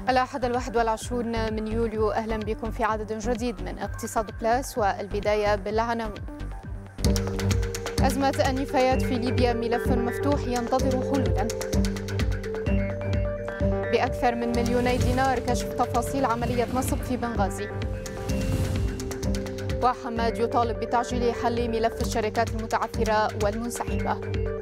الأحد 21 من يوليو، أهلا بكم في عدد جديد من اقتصاد بلاس، والبداية بالعناوين. أزمة النفايات في ليبيا ملف مفتوح ينتظر حلولا. بأكثر من 2,000,000 دينار كشف تفاصيل عملية نصب في بنغازي. وحماد يطالب بتعجيل حل ملف الشركات المتعثرة والمنسحبة.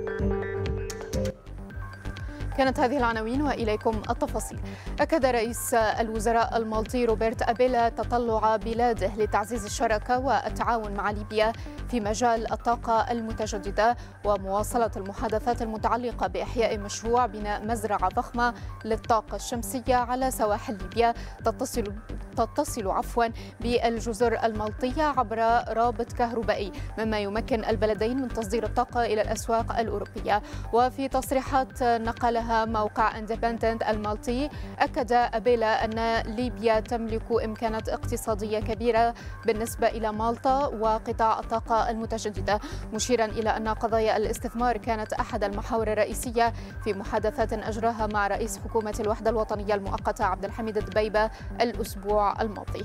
كانت هذه العناوين وإليكم التفاصيل. أكد رئيس الوزراء المالطي روبرت أبيلا تطلع بلاده لتعزيز الشراكة والتعاون مع ليبيا في مجال الطاقة المتجددة ومواصلة المحادثات المتعلقة بإحياء مشروع بناء مزرعة ضخمة للطاقة الشمسية على سواحل ليبيا تتصل بالجزر المالطية عبر رابط كهربائي، مما يمكن البلدين من تصدير الطاقة إلى الأسواق الأوروبية. وفي تصريحات نقلها موقع اندبندنت المالطي، أكد أبيلا أن ليبيا تملك إمكانات اقتصادية كبيرة بالنسبة إلى مالطا وقطاع الطاقة المتجددة، مشيرا إلى أن قضايا الاستثمار كانت أحد المحاور الرئيسية في محادثات أجراها مع رئيس حكومة الوحدة الوطنية المؤقتة عبد الحميد الدبيبة الأسبوع الماضي.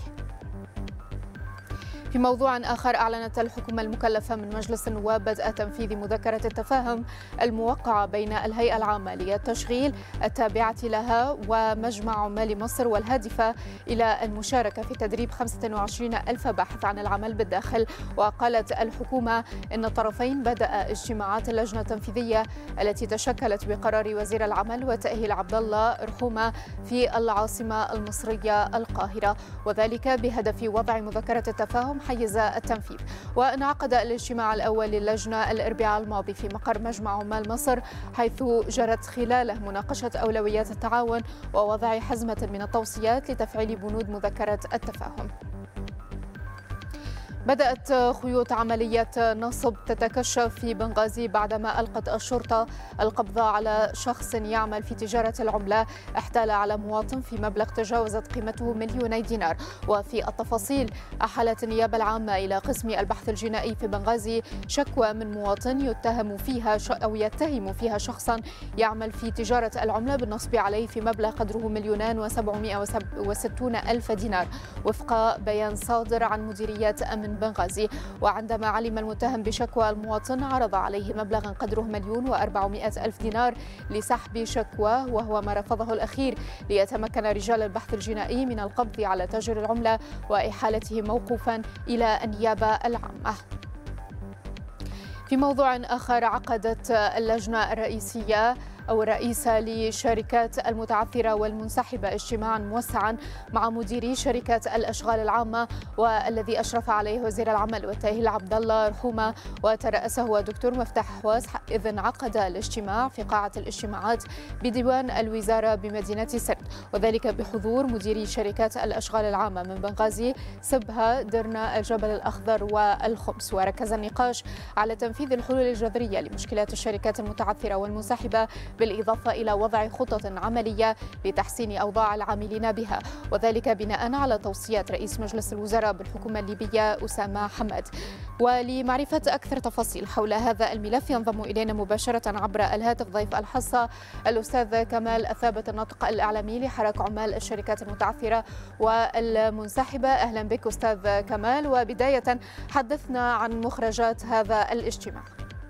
في موضوع آخر، أعلنت الحكومة المكلفة من مجلس النواب بدء تنفيذ مذكرة التفاهم الموقعة بين الهيئة العامة للتشغيل التابعة لها ومجمع عمال مصر، والهادفة إلى المشاركة في تدريب 25,000 باحث عن العمل بالداخل. وقالت الحكومة إن الطرفين بدأ اجتماعات اللجنة التنفيذية التي تشكلت بقرار وزير العمل وتأهيل عبد الله رحومة في العاصمة المصرية القاهرة، وذلك بهدف وضع مذكرة التفاهم حيز التنفيذ. وانعقد الاجتماع الأول للجنة الأربعاء الماضي في مقر مجمع عمال مصر، حيث جرت خلاله مناقشة أولويات التعاون ووضع حزمة من التوصيات لتفعيل بنود مذكرة التفاهم. بدأت خيوط عملية نصب تتكشف في بنغازي بعدما ألقت الشرطة القبض على شخص يعمل في تجارة العملة احتال على مواطن في مبلغ تجاوزت قيمته 2,000,000 دينار. وفي التفاصيل، أحالت النيابة العامة إلى قسم البحث الجنائي في بنغازي شكوى من مواطن يتهم فيها شخصا يعمل في تجارة العملة بالنصب عليه في مبلغ قدره 2,760,000 دينار، وفق بيان صادر عن مديرية أمن بنغازي. وعندما علم المتهم بشكوى المواطن، عرض عليه مبلغا قدره 1,400,000 دينار لسحب شكواه، وهو ما رفضه الأخير، ليتمكن رجال البحث الجنائي من القبض على تاجر العملة وإحالته موقوفا إلى النيابة العامة. في موضوع آخر، عقدت اللجنة الرئيسية أو الرئيسة لشركات المتعثرة والمنسحبة اجتماعا موسعا مع مديري شركات الأشغال العامة، والذي أشرف عليه وزير العمل والتأهيل عبد الله رحومة وترأسه الدكتور مفتاح حواس، إذ انعقد الاجتماع في قاعة الاجتماعات بديوان الوزارة بمدينة سرت، وذلك بحضور مديري شركات الأشغال العامة من بنغازي، سبها، درنا، الجبل الأخضر والخمس. وركز النقاش على تنفيذ الحلول الجذرية لمشكلات الشركات المتعثرة والمنسحبة، بالإضافة إلى وضع خطط عملية لتحسين أوضاع العاملين بها، وذلك بناء على توصيات رئيس مجلس الوزراء بالحكومة الليبية أسامة حماد. ولمعرفة أكثر تفاصيل حول هذا الملف ينضم إلينا مباشرة عبر الهاتف ضيف الحصة الأستاذ كمال الثابت، الناطق الإعلامي لحراك عمال الشركات المتعثرة والمنسحبة. أهلا بك أستاذ كمال، وبداية حدثنا عن مخرجات هذا الاجتماع.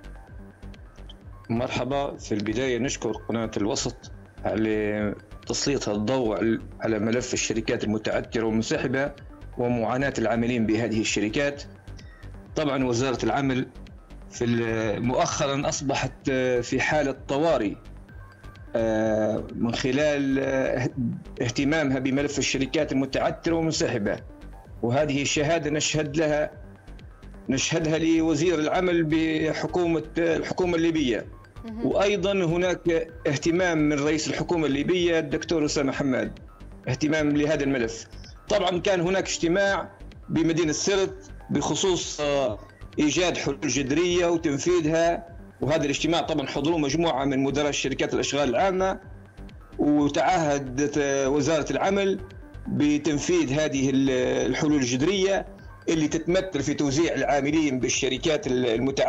مرحبا. في البداية نشكر قناة الوسط على تسليطها الضوء على ملف الشركات المتعثرة والمنسحبة ومعاناة العاملين بهذه الشركات. طبعا وزارة العمل مؤخرا أصبحت في حالة طوارئ من خلال اهتمامها بملف الشركات المتعثرة والمنسحبة، وهذه الشهادة نشهدها لوزير العمل الحكومة الليبية. وأيضا هناك اهتمام من رئيس الحكومة الليبية الدكتور أسامة حماد، اهتمام لهذا الملف. طبعا كان هناك اجتماع بمدينة سرت بخصوص إيجاد حلول جذرية وتنفيذها، وهذا الاجتماع طبعا حضروه مجموعة من مدراء شركات الأشغال العامة، وتعهدت وزارة العمل بتنفيذ هذه الحلول الجذرية اللي تتمثل في توزيع العاملين بالشركات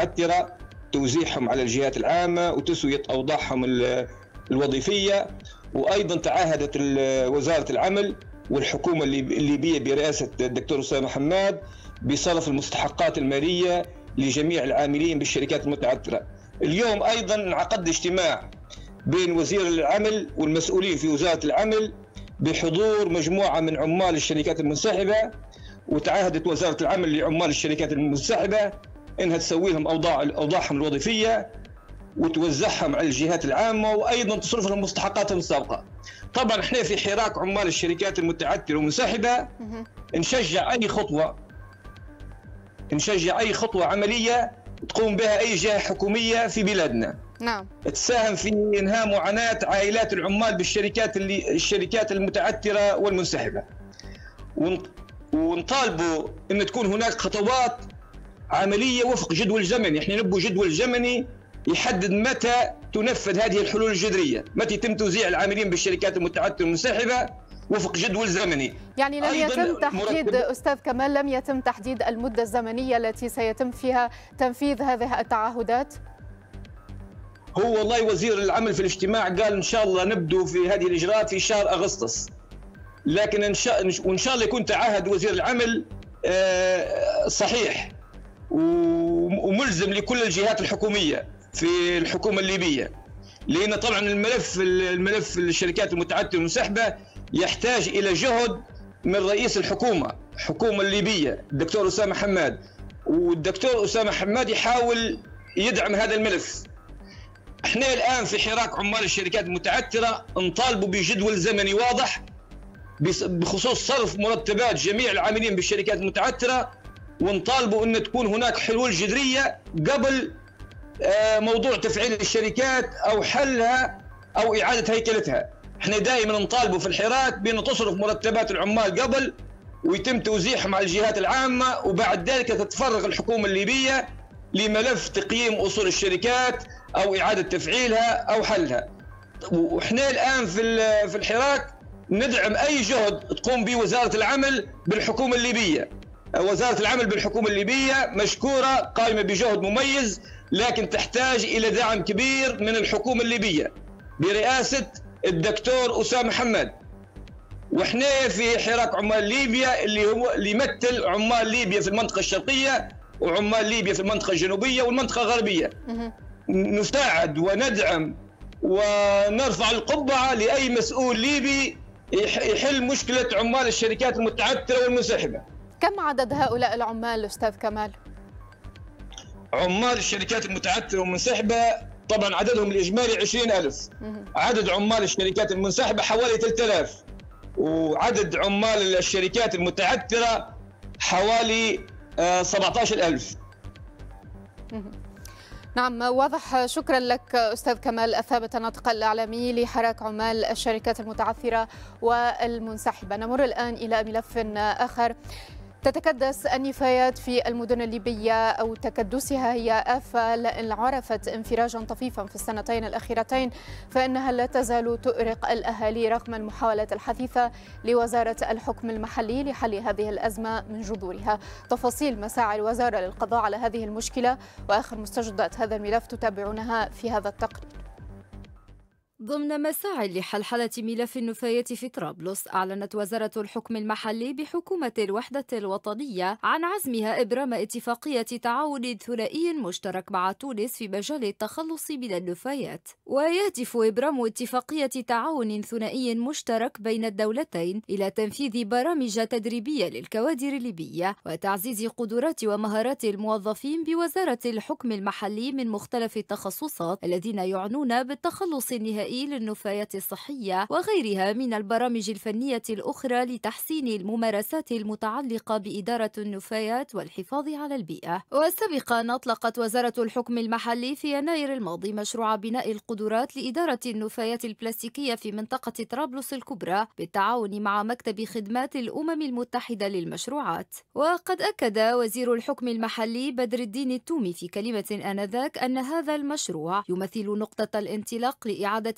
المتعثرة، توزيعهم على الجهات العامة وتسوية أوضاعهم الوظيفية، وأيضا تعهدت وزارة العمل والحكومة الليبية برئاسة الدكتور أسامة حماد بصرف المستحقات المالية لجميع العاملين بالشركات المتعثرة. اليوم أيضا انعقد اجتماع بين وزير العمل والمسؤولين في وزارة العمل بحضور مجموعة من عمال الشركات المنسحبة، وتعهدت وزارة العمل لعمال الشركات المنسحبة إنها تسوي لهم أوضاعهم الوظيفية وتوزعهم على الجهات العامة، وأيضا تصرف لهم مستحقاتهم السابقة. طبعا احنا في حراك عمال الشركات المتعثرة والمنسحبة نشجع أي خطوة عملية تقوم بها أي جهة حكومية في بلادنا. نعم. تساهم في إنهاء معاناة عائلات العمال الشركات المتعثرة والمنسحبة، ونطالبوا أن تكون هناك خطوات عملية وفق جدول زمني. احنا نبغى جدول زمني يحدد متى تنفذ هذه الحلول الجذرية، متى يتم توزيع العاملين بالشركات المتعثرة والمنسحبة وفق جدول زمني. يعني لم يتم تحديد أستاذ كمال، لم يتم تحديد المدة الزمنية التي سيتم فيها تنفيذ هذه التعهدات؟ هو والله وزير العمل في الاجتماع قال إن شاء الله نبدو في هذه الإجراءات في شهر أغسطس، لكن وإن شاء الله يكون تعهد وزير العمل صحيح وملزم لكل الجهات الحكومية في الحكومة الليبية، لأن طبعا الملف الشركات المتعثرة والمنسحبة يحتاج إلى جهد من رئيس الحكومة الليبية الدكتور أسامة حماد، والدكتور أسامة حماد يحاول يدعم هذا الملف. احنا الآن في حراك عمال الشركات المتعثرة نطالبوا بجدول زمني واضح بخصوص صرف مرتبات جميع العاملين بالشركات المتعثرة، ونطالبوا أن تكون هناك حلول جذرية قبل موضوع تفعيل الشركات أو حلها أو إعادة هيكلتها. احنا دائما نطالبوا في الحراك بأن تصرف مرتبات العمال قبل ويتم توزيعهم على الجهات العامة، وبعد ذلك تتفرغ الحكومة الليبية لملف تقييم أصول الشركات أو إعادة تفعيلها أو حلها. وإحنا الآن في الحراك ندعم أي جهد تقوم به وزارة العمل بالحكومة الليبية. وزارة العمل بالحكومة الليبية مشكورة، قائمة بجهد مميز، لكن تحتاج إلى دعم كبير من الحكومة الليبية برئاسة الدكتور أسامة حماد. وإحنا في حراك عمال ليبيا اللي يمثل عمال ليبيا في المنطقة الشرقية وعمال ليبيا في المنطقة الجنوبية والمنطقة الغربية، نساعد وندعم ونرفع القبعة لأي مسؤول ليبي يحل مشكلة عمال الشركات المتعثرة والمنسحبة. كم عدد هؤلاء العمال أستاذ كمال؟ عمال الشركات المتعثرة والمنسحبة طبعا عددهم الإجمالي 20,000. عدد عمال الشركات المنسحبة حوالي 3000، وعدد عمال الشركات المتعثرة حوالي 17,000. نعم واضح. شكرا لك أستاذ كمال الثابت الناطق الإعلامي لحراك عمال الشركات المتعثرة والمنسحبة. نمر الآن إلى ملف آخر. تتكدس النفايات في المدن الليبية أو تكدسها هي آفة لأن عرفت انفراجا طفيفا في السنتين الأخيرتين، فإنها لا تزال تؤرق الأهالي رغم المحاولات الحثيثة لوزارة الحكم المحلي لحل هذه الأزمة من جذورها. تفاصيل مساعي الوزارة للقضاء على هذه المشكلة وآخر مستجدات هذا الملف تتابعونها في هذا التقرير. ضمن مساعي لحلحلة ملف النفايات في طرابلس، أعلنت وزارة الحكم المحلي بحكومة الوحدة الوطنية عن عزمها إبرام اتفاقية تعاون ثنائي مشترك مع تونس في مجال التخلص من النفايات. ويهدف إبرام اتفاقية تعاون ثنائي مشترك بين الدولتين إلى تنفيذ برامج تدريبية للكوادر الليبية وتعزيز قدرات ومهارات الموظفين بوزارة الحكم المحلي من مختلف التخصصات الذين يعنون بالتخلص النهائي للنفايات الصحية وغيرها من البرامج الفنية الأخرى لتحسين الممارسات المتعلقة بإدارة النفايات والحفاظ على البيئة. وسابقا أطلقت وزارة الحكم المحلي في يناير الماضي مشروع بناء القدرات لإدارة النفايات البلاستيكية في منطقة طرابلس الكبرى بالتعاون مع مكتب خدمات الأمم المتحدة للمشروعات. وقد أكد وزير الحكم المحلي بدر الدين التومي في كلمة آنذاك أن هذا المشروع يمثل نقطة الانطلاق لإعادة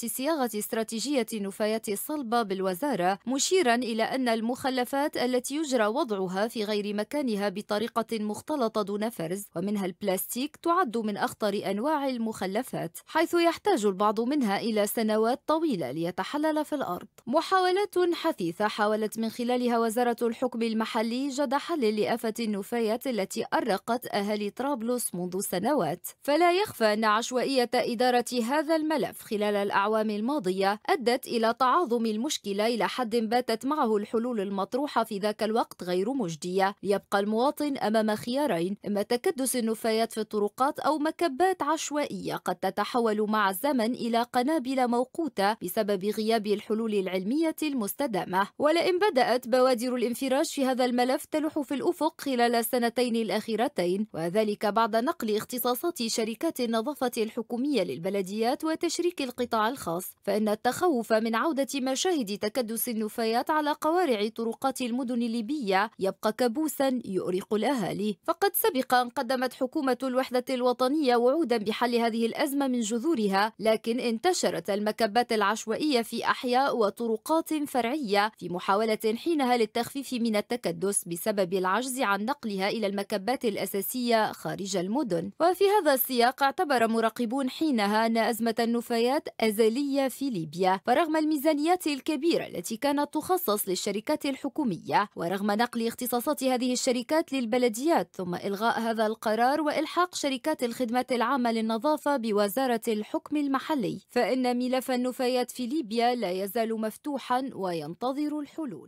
صياغة استراتيجية النفايات الصلبة بالوزارة، مشيرا إلى أن المخلفات التي يجرى وضعها في غير مكانها بطريقة مختلطة دون فرز ومنها البلاستيك تعد من أخطر أنواع المخلفات، حيث يحتاج البعض منها إلى سنوات طويلة ليتحلل في الأرض. محاولات حثيثة حاولت من خلالها وزارة الحكم المحلي جد حل لآفة النفايات التي أرقت أهالي طرابلس منذ سنوات. فلا يخفى أن عشوائية إدارة هذا الملف خلال الأعوام الماضية أدت إلى تعاظم المشكلة إلى حد باتت معه الحلول المطروحة في ذاك الوقت غير مجدية، ليبقى المواطن أمام خيارين: إما تكدس النفايات في الطرقات أو مكبات عشوائية قد تتحول مع الزمن إلى قنابل موقوتة بسبب غياب الحلول العلمية المستدامة. ولئن بدأت بوادر الانفراج في هذا الملف تلوح في الأفق خلال السنتين الأخيرتين، وذلك بعد نقل اختصاصات شركات النظافة الحكومية للبلديات وتشريك القطاع الخاص، فإن التخوف من عودة مشاهد تكدس النفايات على قوارع طرقات المدن الليبية يبقى كابوسا يؤرق الأهالي. فقد سبق أن قدمت حكومة الوحدة الوطنية وعودا بحل هذه الأزمة من جذورها، لكن انتشرت المكبات العشوائية في أحياء وطرقات فرعية في محاولة حينها للتخفيف من التكدس بسبب العجز عن نقلها إلى المكبات الأساسية خارج المدن. وفي هذا السياق اعتبر مراقبون حينها أن أزمة النفايات أزلية في ليبيا، فرغم الميزانيات الكبيرة التي كانت تخصص للشركات الحكومية ورغم نقل اختصاصات هذه الشركات للبلديات ثم إلغاء هذا القرار وإلحاق شركات الخدمات العامة للنظافة بوزارة الحكم المحلي، فإن ملف النفايات في ليبيا لا يزال مفتوحا وينتظر الحلول.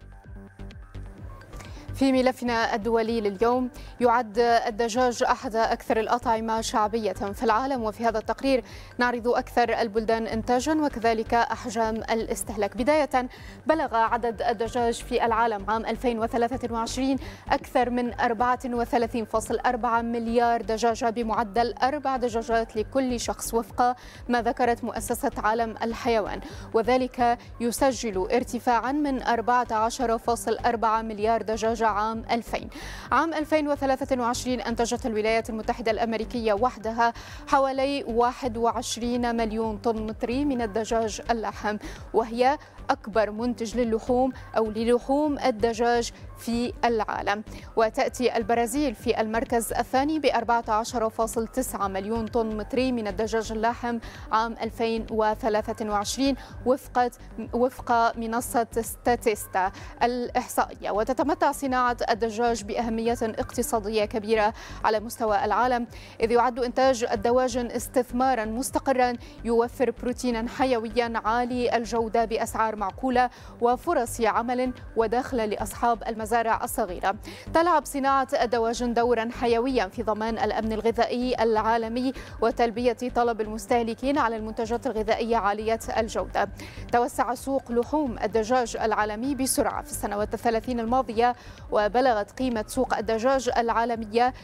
في ملفنا الدولي لليوم، يعد الدجاج أحد أكثر الأطعمة شعبية في العالم، وفي هذا التقرير نعرض أكثر البلدان إنتاجا وكذلك أحجام الاستهلاك. بداية، بلغ عدد الدجاج في العالم عام 2023 أكثر من 34.4 مليار دجاجة بمعدل 4 دجاجات لكل شخص وفق ما ذكرت مؤسسة عالم الحيوان، وذلك يسجل ارتفاعا من 14.4 مليار دجاجة عام 2000. عام 2023 أنتجت الولايات المتحدة الأمريكية وحدها حوالي 21 مليون طن متري من الدجاج اللحم، وهي أكبر منتج للحوم أو للحوم الدجاج في العالم. وتأتي البرازيل في المركز الثاني ب 14.9 مليون طن متري من الدجاج اللحم عام 2023 وفق منصة ستاتيستا الإحصائية. وتتمتع صناعة الدجاج بأهمية اقتصادية كبيرة على مستوى العالم، إذ يعد إنتاج الدواجن استثمارا مستقرا يوفر بروتينا حيويا عالي الجودة بأسعار معقولة وفرص عمل ودخل لأصحاب المزارع الصغيرة. تلعب صناعة الدواجن دورا حيويا في ضمان الأمن الغذائي العالمي وتلبية طلب المستهلكين على المنتجات الغذائية عالية الجودة. توسع سوق لحوم الدجاج العالمي بسرعة في السنوات الثلاثين الماضية، وبلغت قيمة سوق الدجاج العالمية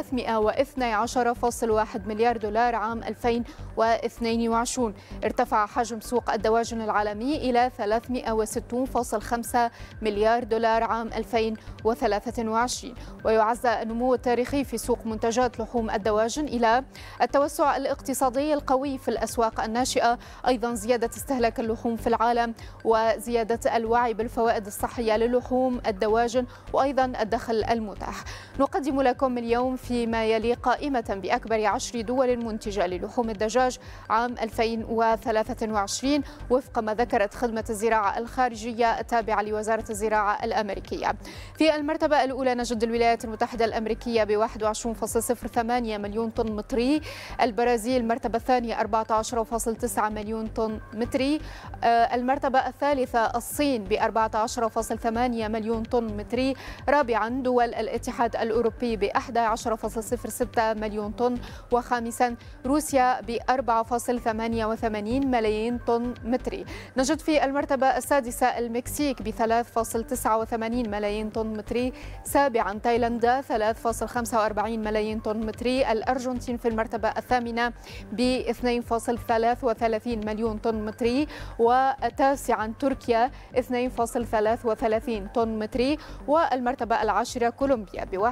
312.1 مليار دولار عام 2022. ارتفع حجم سوق الدواجن العالمي إلى 360.5 مليار دولار عام 2023. ويعزى النمو التاريخي في سوق منتجات لحوم الدواجن إلى التوسع الاقتصادي القوي في الأسواق الناشئة، أيضا زيادة استهلاك اللحوم في العالم وزيادة الوعي بالفوائد الصحية للحوم الدواجن وأيضا الدخل المتاح. نقدم لكم اليوم فيما يلي قائمة بأكبر 10 دول منتجة للحوم الدجاج عام 2023 وفق ما ذكرت خدمة الزراعة الخارجية التابعة لوزارة الزراعة الأمريكية. في المرتبة الأولى نجد الولايات المتحدة الأمريكية ب 21.08 مليون طن متري، البرازيل المرتبة الثانية 14.9 مليون طن متري، المرتبة الثالثة الصين ب 14.8 مليون طن متري، رابعا دول الاتحاد الأوروبي ب 11.06 مليون طن، وخامسا روسيا ب 4.88 ملايين طن متري. نجد في المرتبة السادسة المكسيك ب 3.89 ملايين طن متري، سابعا تايلاندا 3.45 ملايين طن متري، الأرجنتين في المرتبة الثامنة ب 2.33 مليون طن متري، وتاسعا تركيا 2.33 طن متري، والمرتبة العاشرة كولومبيا ب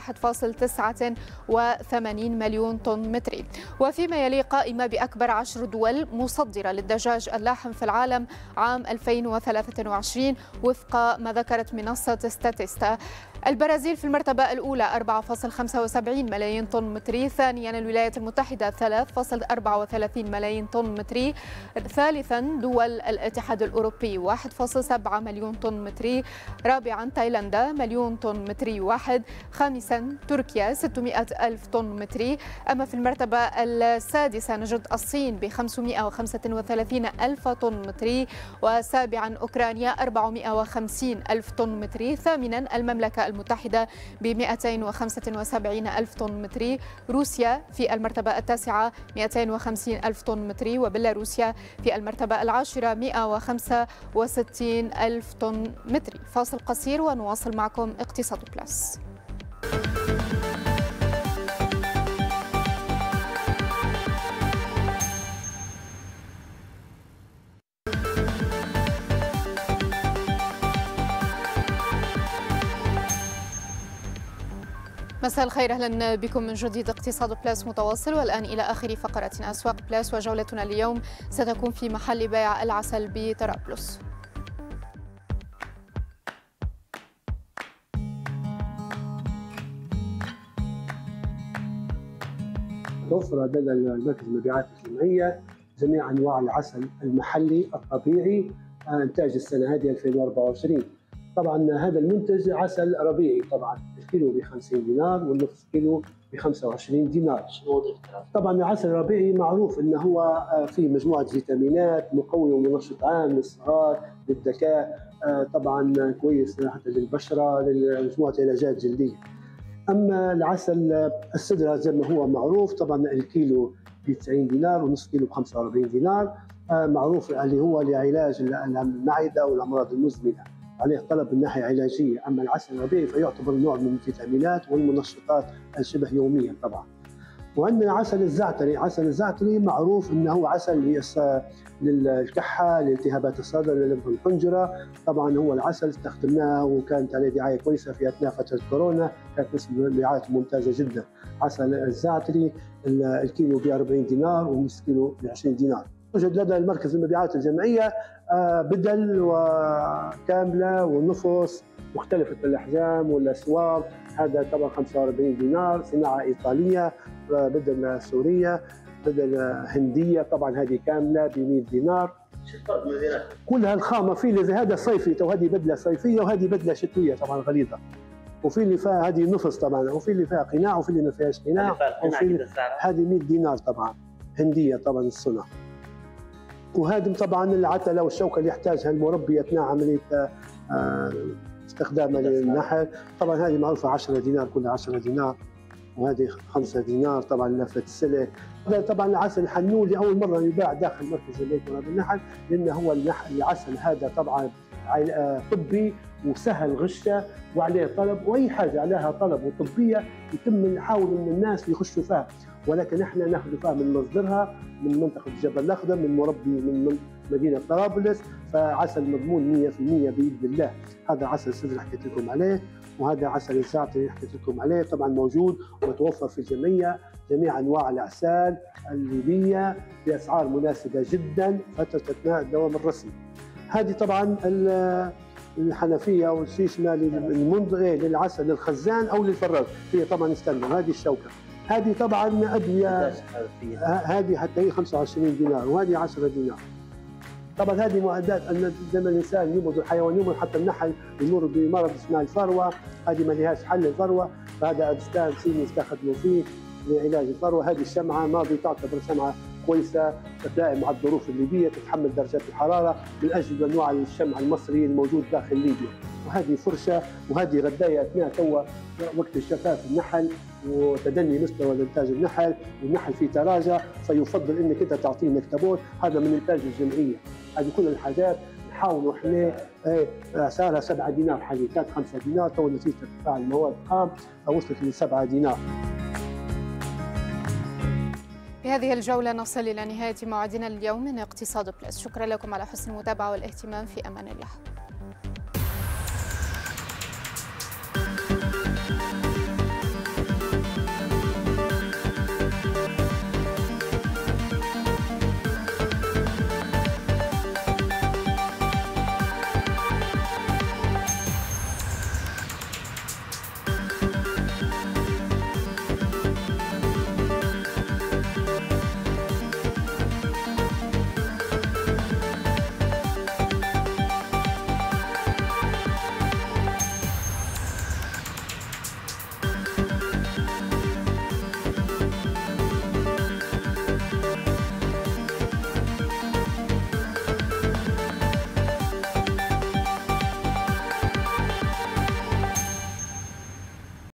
1.89 مليون طن متري. وفيما يلي قائمة بأكبر 10 دول مصدرة للدجاج اللاحم في العالم عام 2023 وفق ما ذكرت منصة ستاتيستا. البرازيل في المرتبة الأولى 4.75 ملايين طن متري، ثانيا الولايات المتحدة 3.34 ملايين طن متري، ثالثا دول الاتحاد الأوروبي 1.7 مليون طن متري، رابعا تايلاندا مليون طن متري واحد، خامسا تركيا 600 ألف طن متري. أما في المرتبة السادسة نجد الصين ب 535 ألف طن متري، وسابعا أوكرانيا 450 ألف طن متري، ثامنا المملكة المتحدة ب 275 ألف طن متري، روسيا في المرتبة التاسعة 250 ألف طن متري، وبيلاروسيا في المرتبة العاشرة 165 ألف طن متري. فاصل قصير ونواصل معكم اقتصاد بلس. مساء الخير، اهلا بكم من جديد. اقتصاد بلاس متواصل، والان الى اخر فقرتنا اسواق بلاس، وجولتنا اليوم ستكون في محل بيع العسل بطرابلس. توفر لدى المركز المبيعات الجمعية جميع أنواع العسل المحلي الطبيعي إنتاج السنة هذه 2024. طبعا هذا المنتج عسل ربيعي، طبعا الكيلو ب 50 دينار والنصف كيلو ب 25 دينار. طبعا العسل الربيعي معروف انه هو فيه مجموعه فيتامينات مقوي ومنشط عام للصغار، للذكاء، طبعا كويس حتى للبشره، لمجموعه علاجات جلديه. اما العسل السدره زي ما هو معروف، طبعا الكيلو ب 90 دينار والنصف كيلو ب 45 دينار، معروف اللي هو لعلاج المعده والامراض المزمنه، عليه طلب من ناحيه علاجيه. اما العسل الربيعي فيعتبر نوع من الفيتامينات والمنشطات الشبه يوميا طبعا. وعندنا عسل الزعتري، عسل الزعتري معروف انه هو عسل للكحه، لالتهابات الصدر، للم الحنجره. طبعا هو العسل استخدمناه وكانت عليه دعايه كويسه في اثناء فتره كورونا، كانت نسبه المبيعات ممتازه جدا. عسل الزعتري الكيلو ب 40 دينار والنصف كيلو ب 20 دينار. يوجد لدى المركز المبيعات الجمعيه بدل وكامله ونفس مختلفه الاحجام والاسواق. هذا طبعا 45 دينار، صناعه ايطاليه، بدل سوريه، بدل هنديه، طبعا هذه كامله ب 100 دينار. كلها الخامه، في اللي هذا صيفي وهذه بدله صيفيه وهذه بدله شتويه طبعا غليظه، وفي اللي فيها هذه نفس طبعا، وفي اللي فيها قناع وفي اللي ما فيهاش قناع. هذه 100 دينار طبعا هنديه طبعا الصنع. وهذه طبعا العتله والشوكه اللي يحتاجها المربي اثناء عمليه استخدامها للنحل، طبعا هذه معروفه 10 دينار، كلها 10 دينار، وهذه 5 دينار طبعا لفه السلك. هذا طبعا العسل الحنون لاول مره يباع داخل مركز البيت ورب النحل، لان هو العسل هذا طبعا طبي وسهل غشه وعليه طلب، واي حاجه عليها طلب وطبيه يتم نحاول ان الناس يخشوا فيها، ولكن احنا ناخذ فيها من مصدرها من منطقه الجبل الاخضر، من مربي من مدينه طرابلس، فعسل مضمون 100% باذن الله. هذا عسل سدر حكيت لكم عليه، وهذا عسل الزعتري حكيت لكم عليه، طبعا موجود ومتوفر في الجمعيه جميع انواع الاعسال الليبيه باسعار مناسبه جدا فتره اثناء الدوام الرسمي. هذه طبعا الحنفيه او الشيشمه للعسل للخزان او للفراغ، هي طبعا ستاندر. هذه الشوكه، هذه طبعا ادويه، هذه حتى هي 25 دينار وهذه 10 دينار. طبعا هذه معدات ان زي ما الانسان يمرض الحيوان يمرض، حتى النحل يمر بمرض اسمه الفروه، هذه ما لهاش حل الفروه، فهذا ابستان صيني يستخدموا فيه لعلاج الفروه. هذه الشمعه ماضي تعتبر شمعه كويسه تتلائم مع الظروف الليبيه، تتحمل درجات الحراره من اجل انواع الشمع المصري الموجود داخل ليبيا. وهذه فرشه، وهذه غدايه اثناء توا وقت الجفاف النحل وتدني مستوى انتاج النحل، والنحل فيه تراجع، فيفضل انك انت تعطيه نكتبوت، هذا من انتاج الجمعيه. هذه كل الحاجات نحاولوا احنا صار 7 دينار حاليا، كانت 5 دينار، تو نتيجه ارتفاع المواد الخام وصلت ل 7 دينار. بهذه الجولة نصل إلى نهاية موعدنا اليوم من اقتصاد بلس. شكرا لكم على حسن المتابعة والاهتمام، في أمان الله.